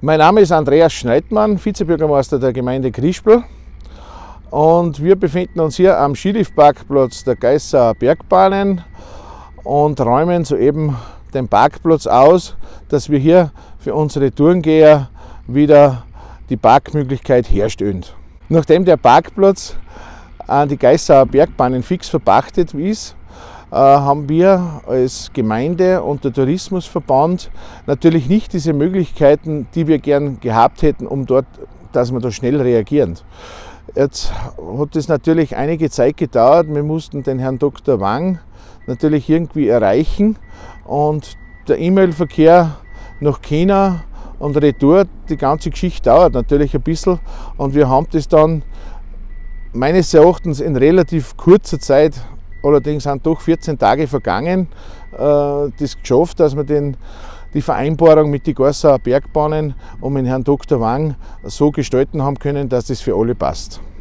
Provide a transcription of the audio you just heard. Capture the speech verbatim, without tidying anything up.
Mein Name ist Andreas Schneidmann, Vizebürgermeister der Gemeinde Krispl, und wir befinden uns hier am Skiliftparkplatz der Geissauer Bergbahnen und räumen soeben den Parkplatz aus, dass wir hier für unsere Tourengeher wieder die Parkmöglichkeit herstellen. Nachdem der Parkplatz an die Geissauer Bergbahnen fix verpachtet ist, haben wir als Gemeinde und der Tourismusverband natürlich nicht diese Möglichkeiten, die wir gern gehabt hätten, um dort, dass wir da schnell reagieren. Jetzt hat es natürlich einige Zeit gedauert. Wir mussten den Herrn Doktor Wang natürlich irgendwie erreichen, und der E-Mail-Verkehr nach China und Retour, die ganze Geschichte dauert natürlich ein bisschen, und wir haben das dann meines Erachtens in relativ kurzer Zeit, allerdings sind doch vierzehn Tage vergangen, äh, das geschafft, dass wir den, die Vereinbarung mit den Geissauer Bergbahnen und mit Herrn Doktor Wang so gestalten haben können, dass das für alle passt.